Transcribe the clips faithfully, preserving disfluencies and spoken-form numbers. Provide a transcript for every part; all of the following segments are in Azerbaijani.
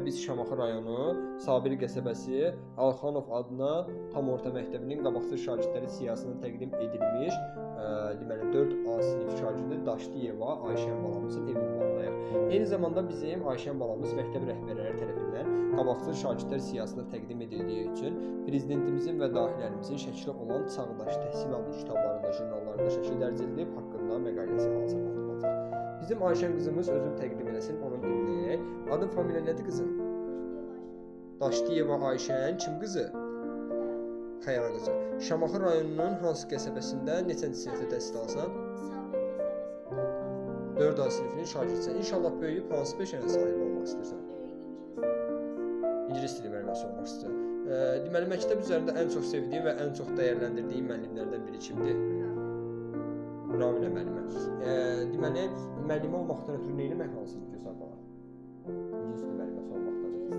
biz Şamaxı rayonu Sabir qəsəbəsi Alxanov adına tam orta məktəbinin qabaqcıl şagirdləri siyahısına təqdim edilmiş ə, deməli dörd A sinif şagirdi Daşdiyeva Ayşən balamızın ev ünvanındayıq. Eyni zamanda bizim Ayşən balamız məktəb rəhbərləri tərəfindən qabaqcıl şagirdlər siyahısına təqdim edildiyi üçün prezidentimizin və dahilərimizin şəkli olan Çağdaş təhsil adlı kitablarında, jurnallarında şəkil dərc edilib, haqqında məqaləsi hazırlanılacaq. Bizim Ayşən qızımız özünü təqdim eləsin, onun dinləyək. Adın, familiya nədir qızım? Daşdiyeva Ayşən, kim qızı? Xəyara qızı. Şamaxı rayonunun hansı qəsəbəsində neçənci sinifdə təhsil alsan? dörd A sinifinin şagirdsən. İnşallah böyüyüb hansı peşəyə sahib olmaq istəyirsən? İngilis dili müəlliməsi olmaq istəyirsən. Deməli, məktəb üzərində ən çox sevdiyin və ən çox dəyərləndirdiyin müəllimlərdən biri kimdir? Raminə müəllimə. Deməli, müəllimə olmaqdan ötürü nə etmək lazımdır gözəl bala? İngilis dili müəlliməsi olmaqdan ötürü.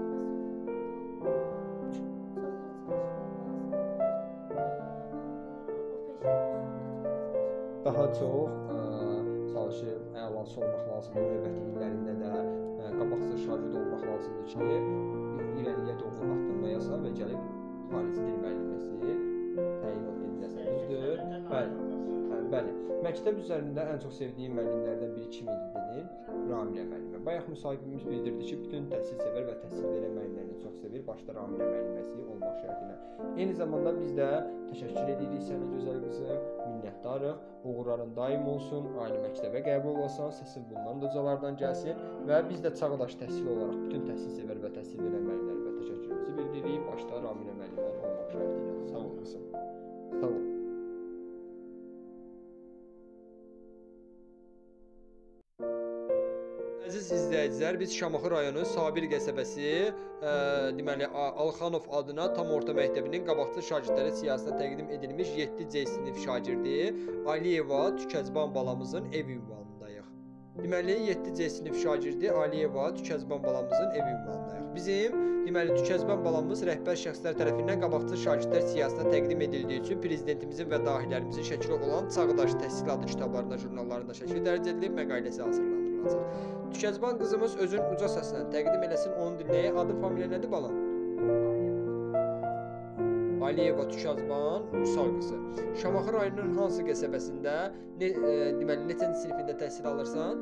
Daha çox çalışıb əlası olmaq lazımdır, növbəti illərində də qabaqcıl şagird olmaq lazımdır ki, irəliyə doğru addımlayasan və gəlib xarici dil müəlliməsi təyin ediləsən. Düzdür? Bəli. Bəli. Məktəb üzərində ən çox sevdiyim müəllimlərdən biri kim idi dedin? Raminə müəllimə. Bayaq müsahibimiz bildirdi ki, bütün təhsil sevər və təhsil verən müəllimlərini çox sevir, başda Raminə müəlliməsi olmaq şərti ilə. Eyni zamanda biz də təşəkkür edirik sənə gözəl qızım, minnətdarıq. Uğurların daim olsun, ali məktəbə qəbul olasan, səsin bundan da ucalardan gəlsin və biz də Çağdaş təhsil olaraq bütün təhsil sevər və təhsil verən müəllimlərimizə təşəkkürümüzü bildiririk, başda Raminə müəllimə olmaq şərti ilə. Sağ ol qızım. Sağ ol. Əziz izləyicilər, biz Şamaxı rayonu Sabir qəsəbəsi ə, deməli Alxanov adına tam orta məktəbinin qabaqcıl şagirdləri siyahısına təqdim edilmiş yeddi C sinif şagirdi Aliyeva Tükəzban balamızın ev ünvanındayıq. Deməli yeddi C sinif şagirdi Aliyeva Tükəzban balamızın ev ünvanındayıq. Bizim deməli Tükəzban balamız rəhbər şəxslər tərəfindən qabaqcıl şagirdlər siyahısına təqdim edildiyi üçün prezidentimizin və dahilərimizin şəkli olan Çağdaş təhsil adlı kitablarında, jurnallarında şəkil dərc edilib, məqaləsi hazırlanılacaq. Tükəzban qızımız özünün uca səslə təqdim eləsin, onu dinləyək. Adı, familiya nədir balam? Aliyeva Tükəzban Vüsal qızı. Şamaxı rayonunun hansı qəsəbəsində, ne, e, deməli, neçənci sinifində təhsil alırsan?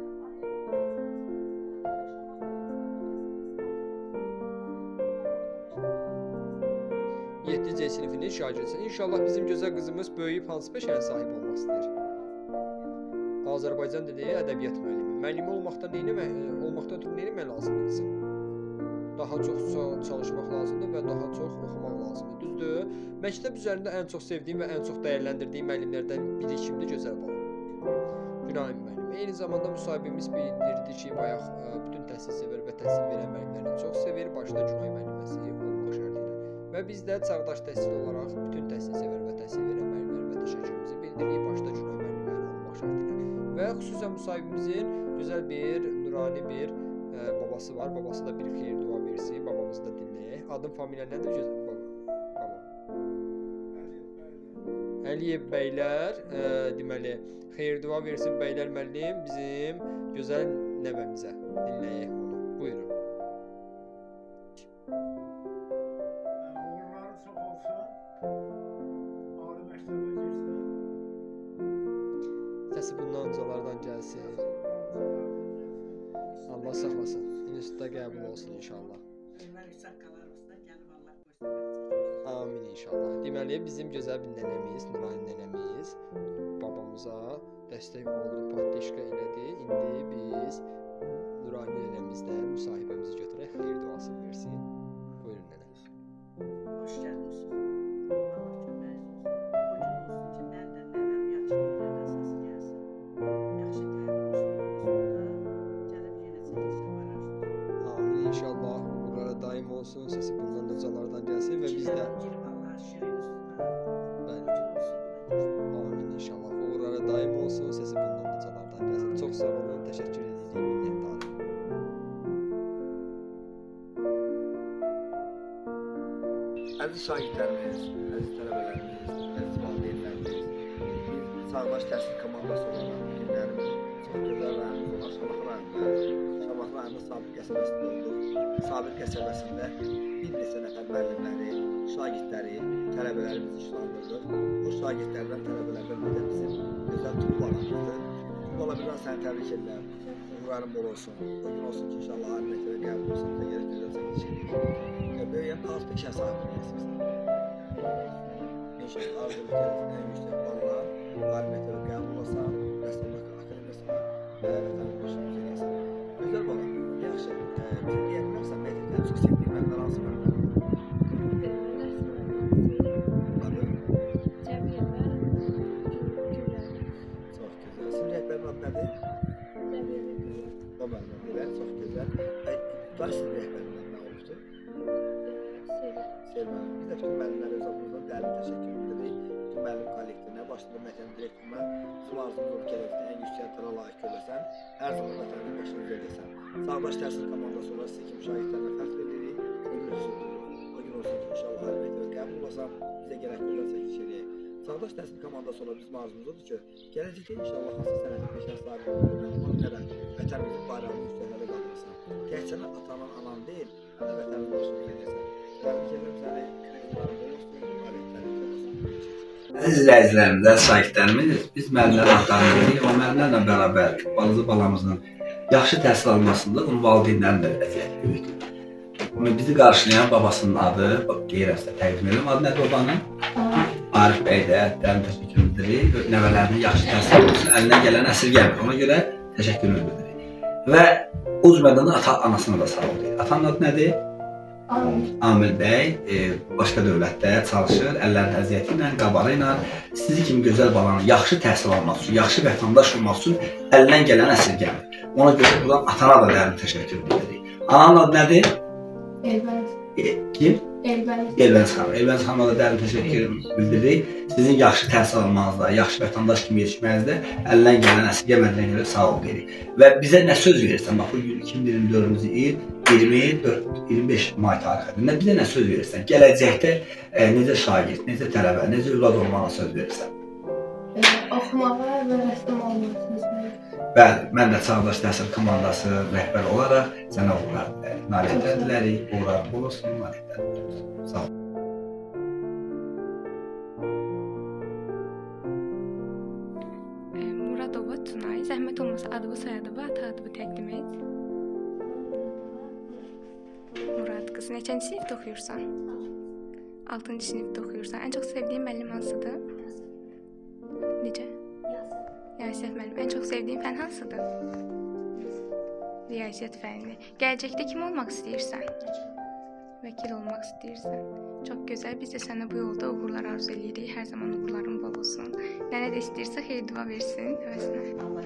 yeddi C sinifinin şagirdsən. İnşallah bizim gözəl qızımız böyüyüb hansı peşəyə sahib olmaq istəyir? Azərbaycan dili ədəbiyyat müəllimi. Müəllimə olmaqdan nə etmək, olmaqdan ötürü nə etmək lazımdır qızım? Daha çox çalışmaq lazımdır və daha çox oxumaq lazımdır. Düzdür? Məktəb üzərində ən çox sevdiyim və ən çox dəyərləndirdiyim müəllimlərdən biri kimdir? Gözəl balam. Günay müəllim. Eyni zamanda müsahibimiz bildirdi ki, bayaq bütün təhsil sevər və təhsil verən müəllimlərini çox sevir, başda Günay müəlliməsi olmaq şərti ilə. Və biz də Çağdaş təhsil olaraq bütün təhsil sevər və təhsil verən müəllimlərimizə təşəkkürümüzü bildiririk, başda Günay müəllimələri olmaq şərti ilə. Və xüsusən müsahibimizin gözəl bir, nurani bir ə, babası var. Babası da bir xeyir dua versin. Babamızı da dinləyək. Adın, familiya nədir? Gözəl baba. Baba. Əliyev bəylər, ə, deməli, xeyir dua versin bəylər müəllim bizim gözəl nəvəmizə. Dinləyək onu. Buyurun. Uğurları çox olsun. Ali məktəbə girsin. Səsi bundan ucalardan gəlsin. Allah saxlasın. İnstitutda qəbul olsun inşallah. Amin inşallah. Deməli, bizim gözəl bir nənəmiz, Nurani nənəmiz babamıza dəstək oldu, patişka elədi. İndi biz Nurani nənəmizdən müsahibəmizi götürək, xeyir duası versin. Buyurun nənə. Hoş gəlmişsiniz. Allah köməyiniz olsun. O gün olsun ki, məndən nəvəm yaxşı yerlərə əsas gəlsin. Yaxşı Amin inşallah. Uğurlara daim olsun. Səsi bundan da ucalardan gəlsin və biz də amin inşallah. Uğurlara daim olsun. Səsi bundan da ucalardan gəlsin. Çox sağ olun. Təşəkkür edirik. Minnətdarım. Əziz şagirdlərimiz, əziz tələbələrimiz, əziz valideynlərimiz, biz Çağdaş təhsil komandası olaraq günlərimiz Çox gözəl rayonumuz olan Şamaxı rayonunda. Şamaxı rayonunda Sabir qəsəbəsində olduq. Sabir qəsəbəsində bir neçə nəfər müəllimləri, şagirdləri, tələbələrimizi işlandırdıq. Bu şagirdlərdən, tələbələrdən bir də bizim gözəl tutub alanımızdır. Tutub ala bir daha səni təbrik edirəm. Uğurların bol olsun. O gün olsun ki, inşallah ali məktəbə qəbul olsun da gəlib gözəl çəkiş edir. Böyüyən az peşə sahibi istəyirsən. İnşallah arzu gəlib ən yüksək ballar, ali məktəbə qəbul olsan, rəssamlıq akademiyasına və vətənin başına gəlirsən. Gözəl bala, yaxşı. Bizi deyə bilərsən, məktəbdən çox sevdiyin məndən hansı məndən? Adı? Cəmiyə və Güllər. Çox gözəl. Sizin rəhbərin adı nədir? Cəmiyə və Güllər. O məndən belə, çox gözəl. Daş sizin rəhbərindən nə olmuşdur? Sevə. Sevməlim. Biz də bütün müəllimlərə öz adımızdan dərin təşəkkür edirik. Bütün müəllim kollektivinə, başlıca məktəbin direktoruna bizim arzumuz olur ki, ən yüksək tətara layiq görəsən, hər zaman vətənin başını görəsən. Sağdaş təhsil komandası olaraq sizi kimi şagirdlərlə fərq veririk, ömrünüzü sürdürürük. O gün olsun ki, inşallah ali məktəbə qəbul olasam, bizə gərək gözəl çəkiş eləyək. Sağdaş təhsil komandası olaraq bizim arzumuz odur ki, gələcəkdə inşallah hansı sənətin peşənin sahibi olurlar, qədər vətənimizin bayrağını yüksəklərə qaldırırsan. Təhsələ atanın, anan deyil, həm də vətənin başını görəsən. Təbrik edirəm səni, uğurların bol olsun, vəliyyətlərin bol olsun. Əziz izləyicilərimiz, şagirdlərimiz, biz müəllimlər haqqındayıq. O müəllimlərlə bərabər balaca balamızın yaxşı təhsil almasında onun valideynlərin də vəziyyəti böyükdür. Bizi qarşılayan babasının adı, deyirəm sizə təqdim edirəm. Adı nədir babanın? Arif bəy də dərin təşəkkür edirik. Nəvələrinin yaxşı təhsil almasını əlindən gələn əsirgəmir. Ona görə təşəkkür edirik. Və o cümlədən də ata-anasına da sağ ol deyir. Atanın adı nədir? Amil. Amil bəy e, başqa dövlətdə çalışır, əllərin əziyyəti ilə, qabarı ilə sizi kimi gözəl balanın yaxşı təhsil alması üçün, yaxşı vətəndaş olması üçün əlindən gələn əsirgəmir. Ona görə buradan atana da dərin təşəkkür edirik. Ananın adı nədir? Elbəniz. E, kim? Elbəniz. Elbəniz xanım. Elbəniz xanıma da dərin təşəkkür bildiririk. Sizin yaxşı təhsil almanızda, yaxşı vətəndaş kimi yetişmənizdə əlindən gələn əsirgəmədiyinə görə sağ ol deyirik. Və bizə nə söz verirsən? Bax, bu gün iki min iyirmi dördüncü il iyirmi dörd iyirmi beş may tarixində bizə nə söz verirsən? Gələcəkdə e, necə şagird, necə tələbə, necə övlad olmağa söz verirsən? E, oxumağa və rəssam olmağa söz verirəm. Bəli, mən də Çağdaş Təhsil komandası rəhbəri olaraq sənə uğurlar dilərik. Nailiyyətlər dilərik, uğurlar bol olsun, nailiyyətlər bol olsun. Sağ ol. Muradova Tunay, zəhmət olmasa adımı, soyadımı, ata adımı təqdim et. Murad qız, neçənci sinifdə oxuyursan? altıncı sinifdə oxuyursan. Ən çox sevdiyin müəllim hansıdır? Necə? Riyaziyyat müəllimi. Ən çox sevdiyin fən hansıdır? Riyaziyyat fənni. Gələcəkdə kim olmaq istəyirsən? Vəkil olmaq istəyirsən. Çox gözəl. Biz də sənə bu yolda uğurlar arzu edirik. Hər zaman uğurların bol olsun. Nənə də istəyirsə xeyir dua versin həvəsinə.